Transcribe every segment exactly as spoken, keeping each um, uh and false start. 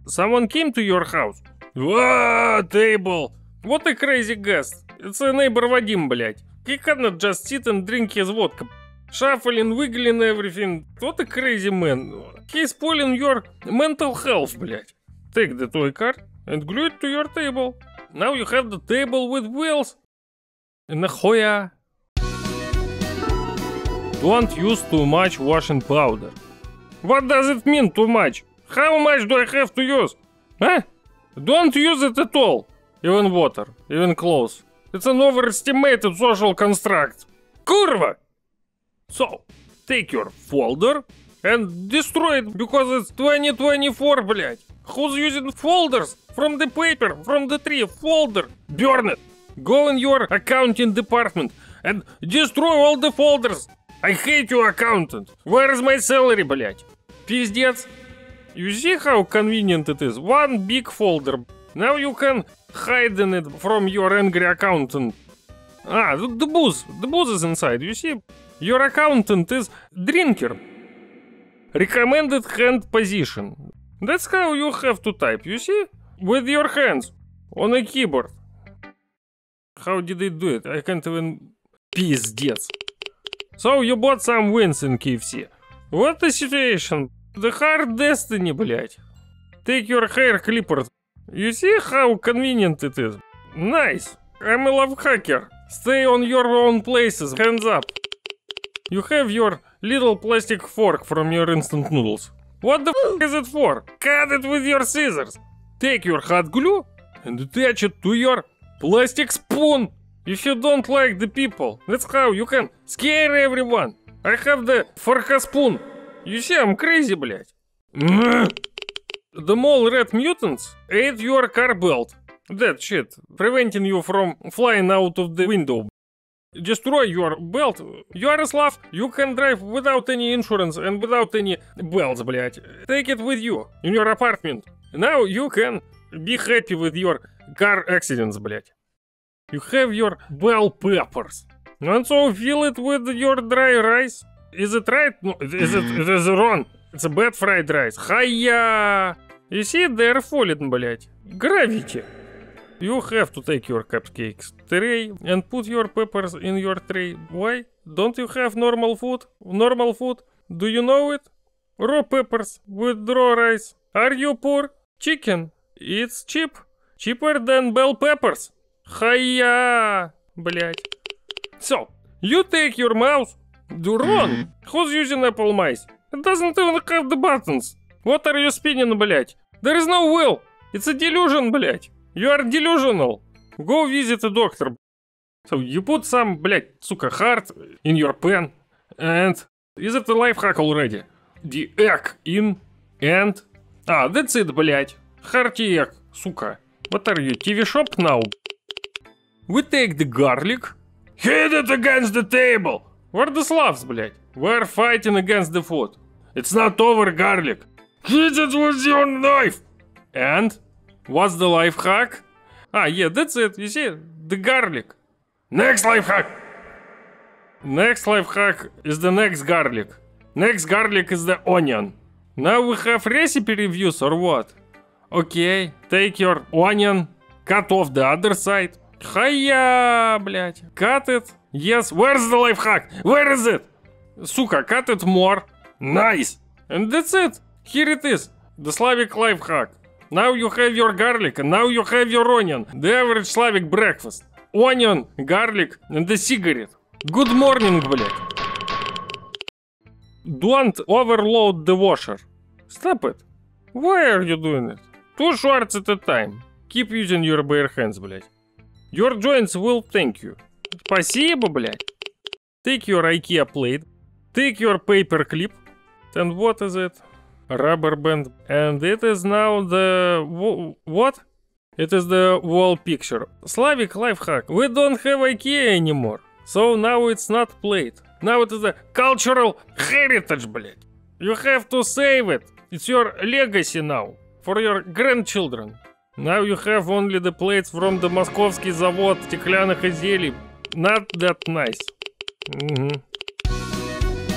Someone came to your house. Wow, table. What a crazy guest. It's a neighbor Vadim, блядь. He cannot just sit and drink his vodka. Shuffling, wiggling everything. What a crazy man. He's spoiling your mental health, блядь. Take the toy car and glue it to your table. Now you have the table with wheels. Нахуя? Don't use too much washing powder. What does it mean too much? How much do I have to use? Huh? Don't use it at all. Even water, even clothes. It's an overestimated social construct. Kurva! So, take your folder and destroy it because it's twenty twenty-four, блядь. Who's using folders? From the paper, from the tree, folder. Burn it. Go in your accounting department and destroy all the folders. I hate you, accountant. Where is my salary, блядь? Пиздец. You see how convenient it is? One big folder. Now you can hide in it from your angry accountant. Ah, the, the booze. The booze is inside. You see? Your accountant is drinker. Recommended hand position. That's how you have to type. You see? With your hands. On a keyboard. How did they do it? I can't even... Пиздец. So you bought some wins in K F C. What the situation? The hard destiny, блядь. Take your hair clipper. You see how convenient it is? Nice. I'm a love hacker. Stay on your own places. Hands up. You have your little plastic fork from your instant noodles. What the f is it for? Cut it with your scissors. Take your hot glue and attach it to your plastic spoon. If you don't like the people, that's how you can scare everyone. I have the forka spoon. You see, I'm crazy, блядь. The mole rat mutants ate your car belt. That shit, preventing you from flying out of the window. Destroy your belt. Yaroslav, you can drive without any insurance and without any belts, блядь. Take it with you in your apartment. Now you can be happy with your car accidents, блядь. You have your bell peppers. And so fill it with your dry rice. Is it right? No, is it, it is wrong. It's a bad fried rice. Хая! You see, they're falling, блядь. Gravity. You have to take your cupcakes tray and put your peppers in your tray. Why? Don't you have normal food? Normal food? Do you know it? Raw peppers with raw rice. Are you poor? Chicken. It's cheap. Cheaper than bell peppers. Хая! Блядь. So, you take your mouse. Do wrong. Who's using Apple mice? It doesn't even have the buttons. What are you spinning, блядь? There is no wheel. It's a delusion, блядь. You are delusional. Go visit a doctor. So you put some, блядь, сука, heart in your pen. And is it a life hack already? The egg in and... Ah, that's it, блядь. Hearty egg, сука. What are you, T V shop now? We take the garlic. Hit it against the table. Where the Slavs, блядь? We're fighting against the food. It's not over, garlic. Hit it with your knife. And? What's the life hack? Ah, yeah, that's it. You see? The garlic. Next life hack. Next life hack is the next garlic. Next garlic is the onion. Now we have recipe reviews or what? Okay, take your onion, cut off the other side. Хая, блядь. Cut it. Yes, where's the life hack? Where is it? Сука, cut it more. Nice. And that's it. Here it is. The Slavic life hack. Now you have your garlic and now you have your onion. The average Slavic breakfast. Onion, garlic and the cigarette. Good morning, блядь. Don't overload the washer. Stop it. Why are you doing it? Two shorts at a time. Keep using your bare hands, блядь. Your joints will thank you. Спасибо, блядь. Take your IKEA plate. Take your paper clip. And what is it? Rubber band. And it is now the... What? It is the wall picture. Slavic life hack. We don't have IKEA anymore. So now it's not plate. Now it is a cultural heritage, блядь. You have to save it. It's your legacy now. For your grandchildren. Now you have only the plates from the Moskovsky завод стеклянных изделий. Not that nice. Mm-hmm.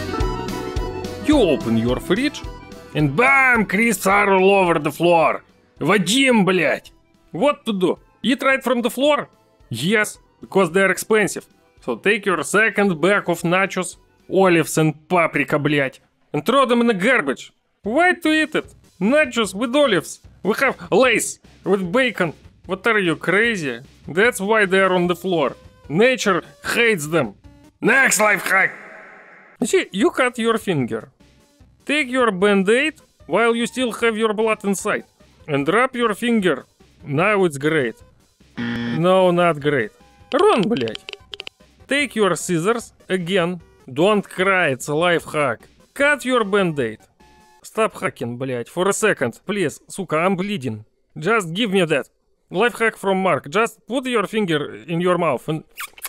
You open your fridge and bam! Crisps are all over the floor. Vadim, блядь! What to do? Eat right from the floor? Yes, because they're expensive. So take your second bag of nachos, olives and paprika, блядь, and throw them in the garbage. Why to eat it? Nachos with olives. We have Lay's with bacon. What are you, crazy? That's why they're on the floor. Nature hates them. Next life hack! You see, you cut your finger. Take your band-aid while you still have your blood inside. And wrap your finger. Now it's great. No, not great. Run, блядь. Take your scissors. Again. Don't cry, it's a life hack. Cut your band-aid. Stop hacking, блядь, for a second. Please, сука, I'm bleeding. Just give me that. Life hack from Mark. Just put your finger in your mouth and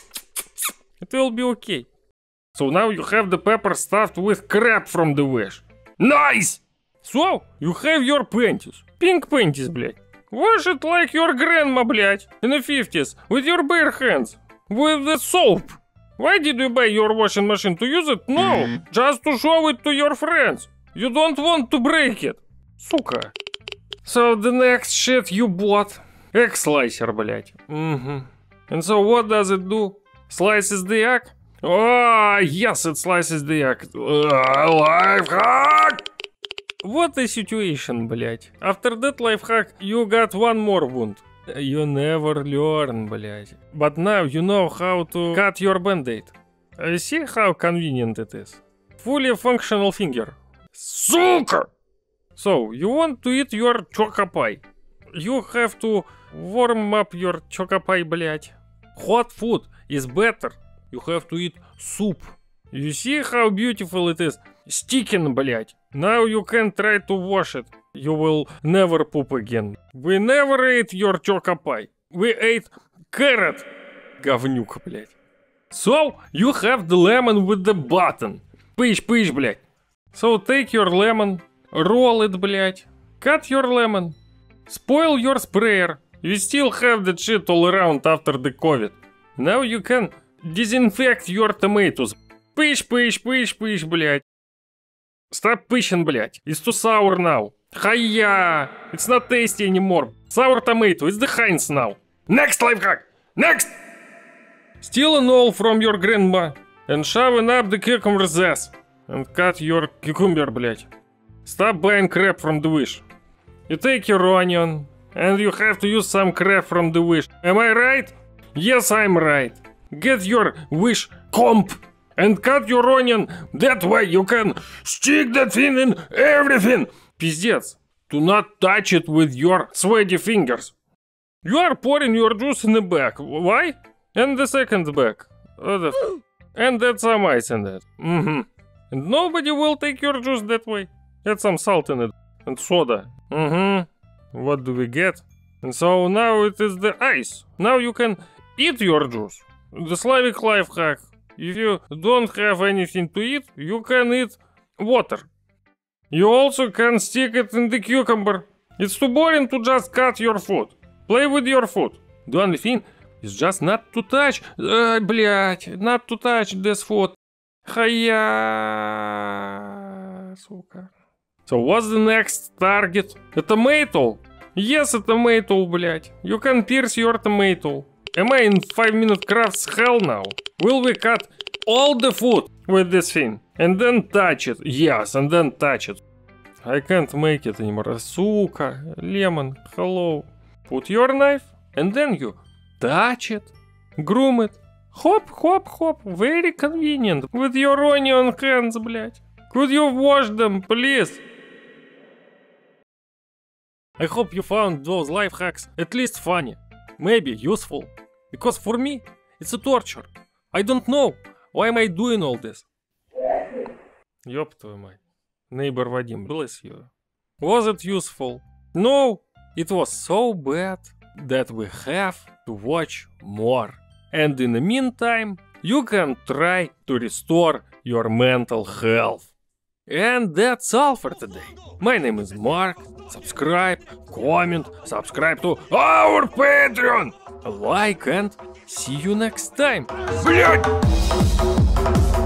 it will be okay. So now you have the pepper stuffed with crap from the wish. Nice! So, you have your panties. Pink panties, блядь. Wash it like your grandma, блядь, in the fifties, with your bare hands. With the soap. Why did you buy your washing machine? To use it? No, just to show it to your friends. You don't want to break it. Сука. So the next shit you bought. Egg slicer, блядь. Mm-hmm. And so what does it do? Slices the egg? Oh, yes, it slices the egg. Uh, life hack! What a situation, блядь. After that life hack, you got one more wound. You never learn, блядь. But now you know how to cut your band-aid. I see how convenient it is. Fully functional finger. Сука! So, you want to eat your choco pie. You have to warm up your choco pie, блядь. Hot food is better. You have to eat soup. You see how beautiful it is? Sticking, блядь. Now you can try to wash it. You will never poop again. We never ate your choco pie. We ate carrot. Говнюк, блядь. So, you have the lemon with the button. Пыщ-пыщ, блядь. So, take your lemon, roll it, блядь. Cut your lemon. Spoil your sprayer. You still have that shit all around after the COVID. Now you can disinfect your tomatoes. Пыщ, пыщ, пыщ, пыщ, блядь. Stop pushing, блядь. It's too sour now. Hiya! It's not tasty anymore. Sour tomato. It's the Heinz now. Next life hack. Next! Steal an all from your grandma and shoving up the cucumber's ass. And cut your cucumber, блядь. Stop buying crap from the wish. You take your onion and you have to use some crap from the wish. Am I right? Yes, I'm right. Get your wish comp and cut your onion. That way you can stick that thing in everything. Пиздец. Do not touch it with your sweaty fingers. You are pouring your juice in the bag. Why? And the second bag. Oh, the f and that's some ice in it. Mm-hmm. And nobody will take your juice that way. Add some salt in it. And soda. Mm-hmm. What do we get? And so now it is the ice. Now you can eat your juice. The Slavic life hack. If you don't have anything to eat, you can eat water. You also can stick it in the cucumber. It's too boring to just cut your food. Play with your food. The only thing is just not to touch, uh, блять, not to touch this food. Хая, сука. So what's the next target? A tomato? Yes, a tomato, блять. You can pierce your tomato. Am I in five minute crafts hell now? Will we cut all the food with this thing? And then touch it. Yes, and then touch it. I can't make it anymore. Сука, lemon, hello. Put your knife and then you touch it. Groom it. Hop, hop, hop. Very convenient. With your onion hands, блять. Could you wash them, please? I hope you found those life hacks at least funny. Maybe useful. Because for me, it's a torture. I don't know. Why am I doing all this? Ёб твою мать. Neighbor Vadim, bless you. Was it useful? No. It was so bad that we have to watch more. And in the meantime, you can try to restore your mental health. And that's all for today. My name is Mark. Subscribe, comment, subscribe to our Patreon. Like and see you next time. Блять!